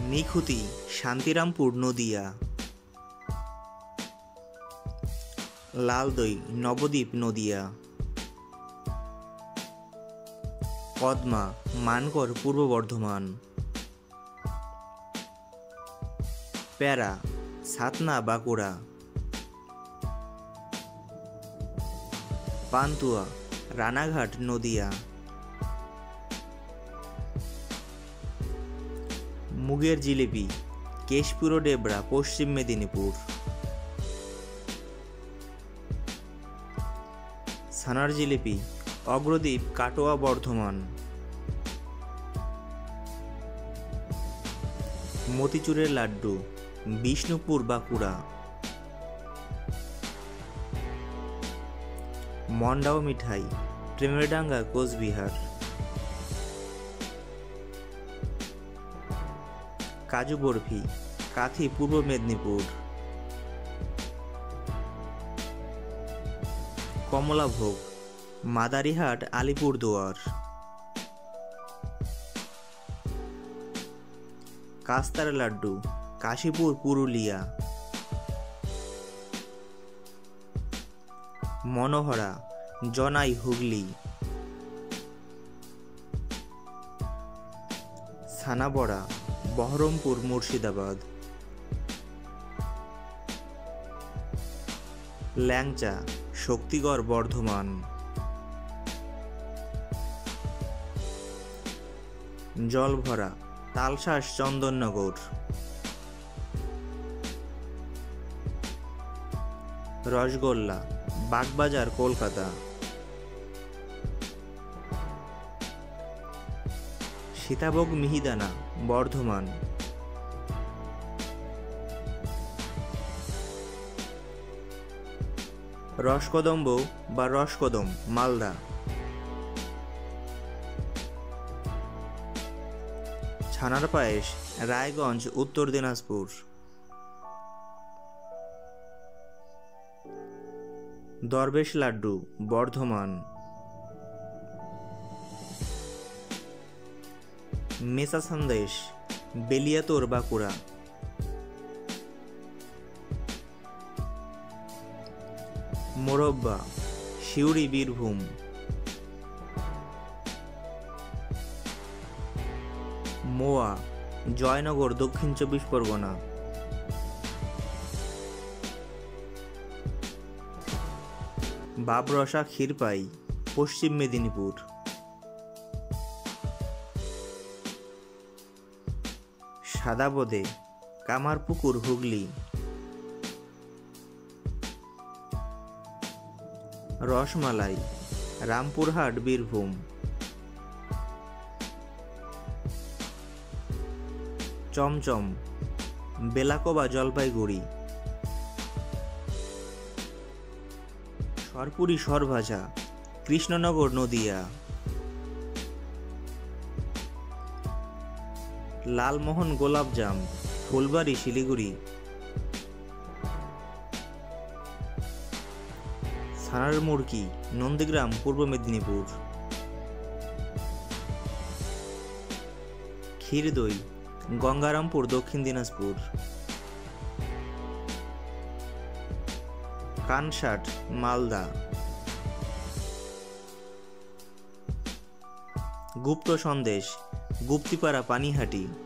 নিখুঁতি শান্তিরামপুর নদিয়া। লালদই নবদ্বীপ নদিয়া। কদমা মানকর পূর্ব বর্ধমান। প্যারা ছাতনা বাঁকুড়া। পান্তুয়া রানাঘাট নদিয়া। মুগের জিলিপি কেশপুর ও ডেবরা পশ্চিম মেদিনীপুর। ছানার জিলিপি অগ্রদ্বীপ কাটোয়া বর্ধমান। মতিচুরের লাড্ডু বিষ্ণুপুর বাঁকুড়া। মন্ডাও মিঠাই প্রেমেরডাঙ্গা কোচবিহার। কাজু বরফি কাথি পূর্ব মেদিনীপুর। কমলাভোগ মাদারিহাট আলিপুরদুয়ার। কাস্তার লাড্ডু কাশীপুর পুরুলিয়া। মনোহরা জনাই হুগলি। ছানাবড়া বহরমপুর মুর্শিদাবাদ। ল্যাংচা শক্তিগড় বর্ধমান। জলভরা তালশাঁস চন্দননগর। রসগোল্লা বাগবাজার কলকাতা। সীতাভোগ মিহিদানা বর্ধমান। রসকদম্ব বা রসকদম মালদা। ছানার পায়েস রায়গঞ্জ উত্তর দিনাজপুর। দরবেশ লাড্ডু বর্ধমান। মেসা সন্দেশ বেলিয়াতোর বাঁকুড়া। মোরব্বা সিউড়ি বীরভূম। মোয়া জয়নগর দক্ষিণ 24 পরগনা। বাবরসা ক্ষীরপাই পশ্চিম মেদিনীপুর। সাদাবোদে কামারপুকুর হুগলি। রসমালাই রামপুরহাট বীরভূম। চমচম বেলাকোবা জলপাইগুড়ি। সরপুরি সরভাজা কৃষ্ণনগর নদিয়া। লালমোহন গোলাপজাম ফুলবাড়ি শিলিগুড়ি। ছানার মুরকি নন্দীগ্রাম পূর্ব মেদিনীপুর। ক্ষীরদই গঙ্গারামপুর দক্ষিণ দিনাজপুর। কানসাট মালদা। গুপ্ত সন্দেশ গুপ্তিপাড়া পানিহাটি।